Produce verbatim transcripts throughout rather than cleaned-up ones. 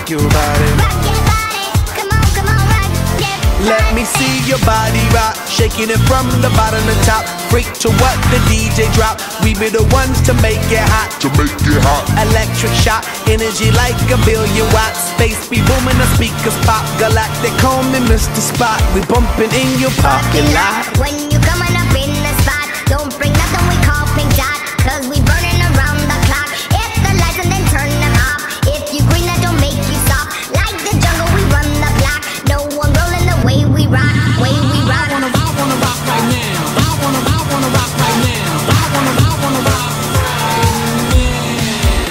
rock your body. Rock your body, come on, come on, rock your body. Let me see your body rock, shaking it from the bottom to top. Freak to what the D J drop. We be the ones to make it hot. To make it hot. Electric shock, energy like a billion watts. Space be booming, the speakers pop. Galactic, call me Mister Spot. We bumping in your parking lot. When you coming up in the spot, don't bring nothing we call pink dot, cause we burning around the clock. Hit the lights and then turn them off. If you green, that don't make you stop. Like the jungle, we run the block. No one rolling the way we rock, way we rock. I wanna, I wanna rock right now. I wanna, I wanna rock right now. I wanna, I wanna rock right now.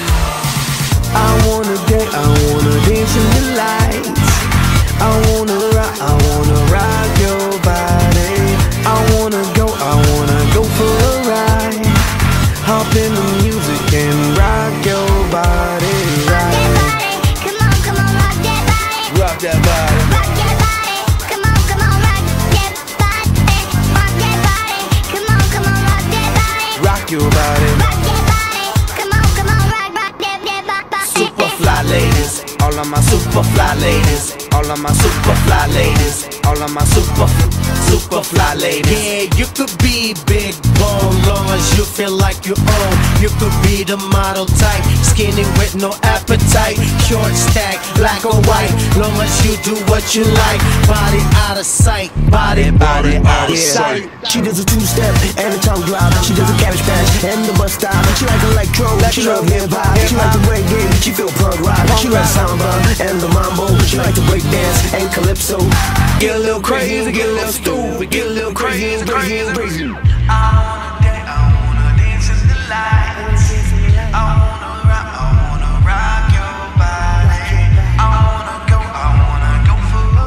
I wanna dance, I wanna dance in the lights. I wanna rock, I wanna rock your body. I wanna go, I wanna go for a ride. Hop in the music and rock your body, Rock that right. body, come on, come on, rock that body. Rock that body. Rock that body, come on, come on, rock that body. Rock that body, come on, come on, rock that body. Rock your body. Rock that body, come on, come on, rock, rock that, that body. Super fly ladies, all of my super fly ladies, all of my super fly ladies, all of my super, super fly ladies. Yeah, you could be big bone, long as you feel like you own. You could be the model type, skinny with no appetite, short stack, black or white, long as you do what you like. Body out of sight, body, body out of sight. She does a two-step and a tongue drop. She does a cabbage patch and the bus stop. She like electro, she love hip-hop. She like the reggae, she feel punk rock. She like samba and the mambo. She like to break dance and calypso. Get a little crazy, get a little stupid, get a little crazy, crazy, crazy. I wanna dance, I wanna dance in the lights. I wanna rock, I wanna rock your body. I wanna go, I wanna go for a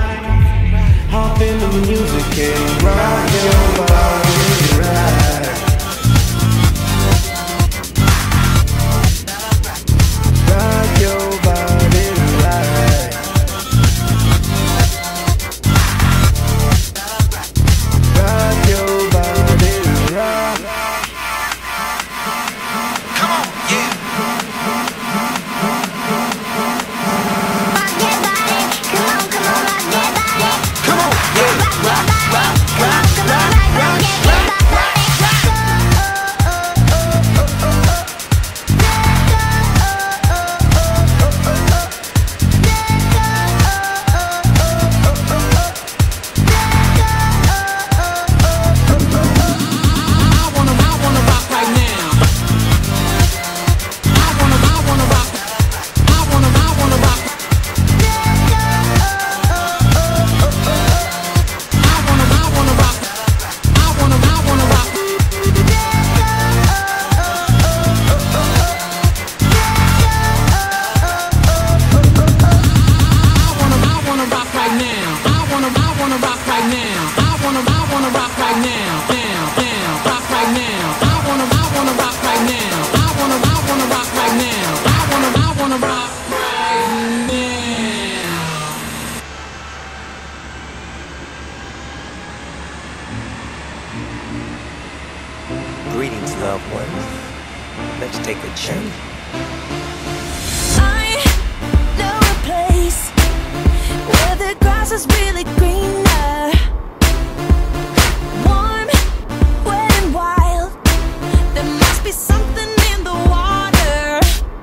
ride. Hop in the music and rock your body, right. Rock your body, right. Rock your body, right. Come on, yeah. Rock that body, come on, come on, rock that body. Come on, yeah. Rock that body, come on, come on, rock, rock that body. I wanna, I wanna rock right now. I wanna, I wanna rock. I wanna, I wanna rock. I wanna, I wanna rock. I wanna, I wanna rock. I wanna, I wanna rock right now. I wanna, I wanna rock right now. I wanna, I wanna rock right now. Now, now, rock right now. I wanna, I wanna rock right now. I wanna, I wanna rock right now. I wanna, I wanna rock right now. Greetings, loved ones. Let's take a journey. I know a place where the grass is really greener, warm, wet and wild. There must be something in the water.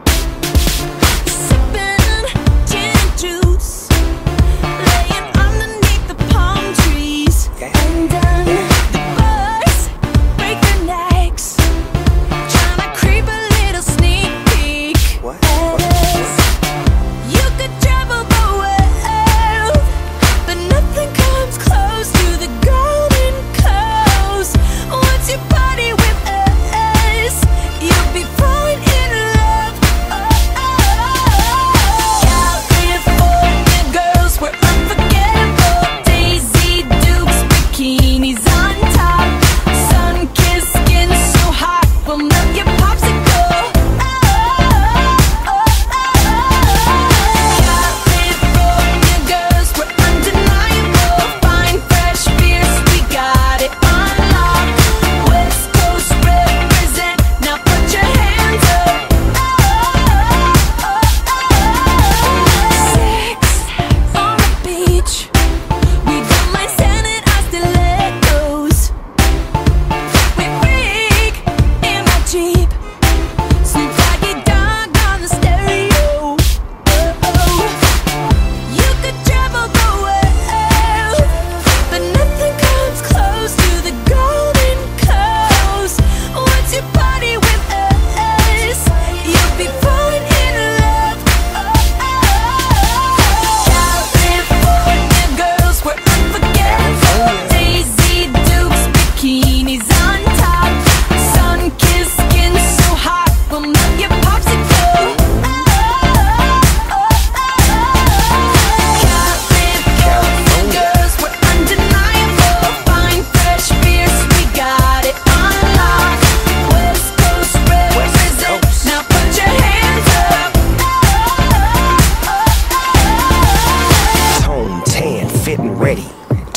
Sipping gin and juice, laying underneath the palm trees. And then the birds break their necks, trying to creep a little sneak peek. What? at us. You could travel the world, but nothing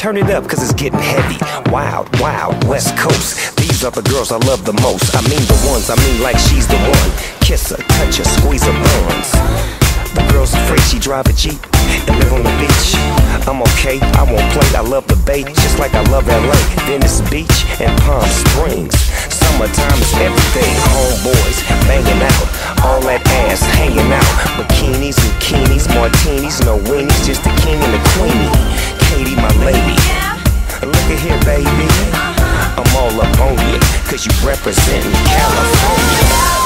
turn it up cause it's getting heavy. Wild, wild, West Coast. These are the girls I love the most. I mean the ones, I mean like she's the one. Kiss her, touch her, squeeze her buns. The girl's afraid she drive a Jeep and live on the beach. I'm okay, I won't play, I love the bay, just like I love L A, Venice Beach, and Palm Springs. Summertime is everything, homeboys banging out, all that ass hanging out. Bikinis, bikinis, martinis, no weenies, just the king and the queenie. Katie, my lady, look at here, baby, I'm all up on you, cause you representing California.